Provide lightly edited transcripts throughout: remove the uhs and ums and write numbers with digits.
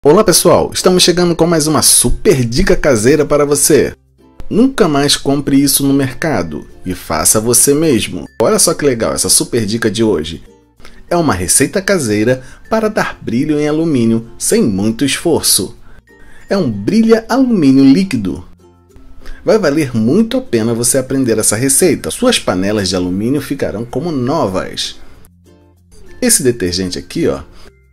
Olá pessoal, estamos chegando com mais uma super dica caseira para você. Nunca mais compre isso no mercado e faça você mesmo. Olha só que legal essa super dica de hoje. É uma receita caseira para dar brilho em alumínio sem muito esforço. É um brilha alumínio líquido. Vai valer muito a pena você aprender essa receita. Suas panelas de alumínio ficarão como novas. Esse detergente aqui, ó,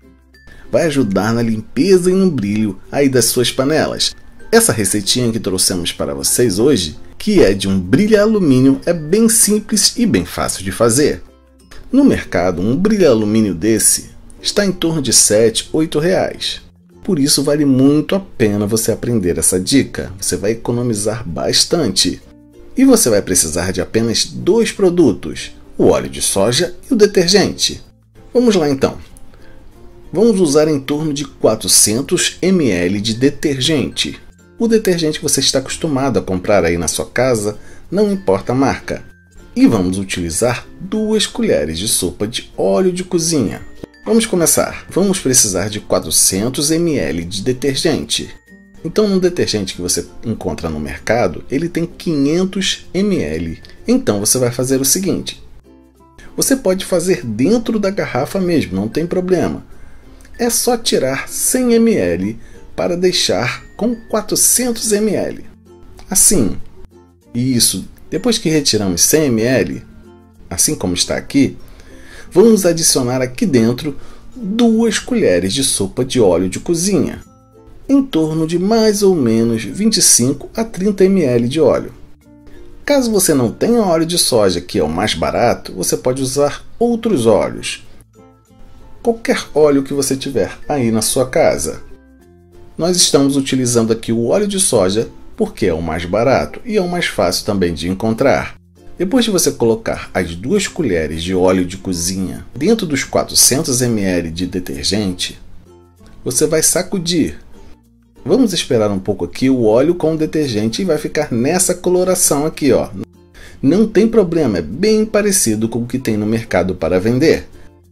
vai ajudar na limpeza e no brilho aí das suas panelas. Essa receitinha que trouxemos para vocês hoje, que é de um brilha alumínio, é bem simples e bem fácil de fazer. No mercado, um brilha alumínio desse está em torno de R$ 7, R$ 8. Por isso vale muito a pena você aprender essa dica. Você vai economizar bastante. E você vai precisar de apenas dois produtos, o óleo de soja e o detergente. Vamos lá então. Vamos usar em torno de 400 ml de detergente. O detergente que você está acostumado a comprar aí na sua casa, não importa a marca. E vamos utilizar 2 colheres de sopa de óleo de cozinha. Vamos começar. Vamos precisar de 400 ml de detergente. Então, no detergente que você encontra no mercado, ele tem 500 ml. Então, você vai fazer o seguinte. Você pode fazer dentro da garrafa mesmo, não tem problema. É só tirar 100 ml para deixar com 400 ml. Assim. Isso. Depois que retiramos 100 ml, assim como está aqui, vamos adicionar aqui dentro 2 colheres de sopa de óleo de cozinha. Em torno de mais ou menos 25 a 30 ml de óleo. Caso você não tenha óleo de soja, que é o mais barato, você pode usar outros óleos. Qualquer óleo que você tiver aí na sua casa. Nós estamos utilizando aqui o óleo de soja porque é o mais barato e é o mais fácil também de encontrar. Depois de você colocar as 2 colheres de óleo de cozinha dentro dos 400 ml de detergente, você vai sacudir. Vamos esperar um pouco aqui o óleo com o detergente e vai ficar nessa coloração aqui, ó. Não tem problema, é bem parecido com o que tem no mercado para vender.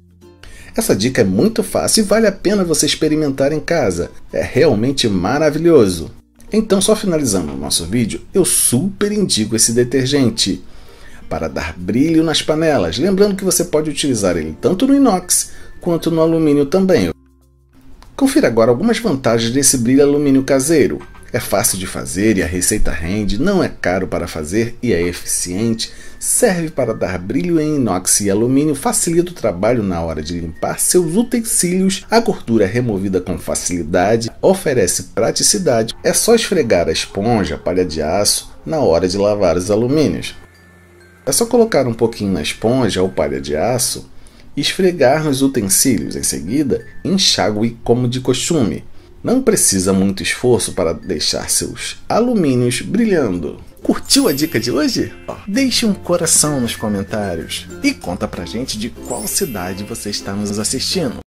Essa dica é muito fácil e vale a pena você experimentar em casa. É realmente maravilhoso. Então, só finalizando o nosso vídeo, eu super indico esse detergente para dar brilho nas panelas. Lembrando que você pode utilizar ele tanto no inox quanto no alumínio também. Confira agora algumas vantagens desse brilho alumínio caseiro. É fácil de fazer e a receita rende, não é caro para fazer e é eficiente, serve para dar brilho em inox e alumínio, facilita o trabalho na hora de limpar seus utensílios, a gordura é removida com facilidade, oferece praticidade, é só esfregar a esponja, palha de aço, na hora de lavar os alumínios. É só colocar um pouquinho na esponja ou palha de aço e esfregar nos utensílios, em seguida enxague como de costume. Não precisa muito esforço para deixar seus alumínios brilhando. Curtiu a dica de hoje? Deixe um coração nos comentários e conta pra gente de qual cidade você está nos assistindo.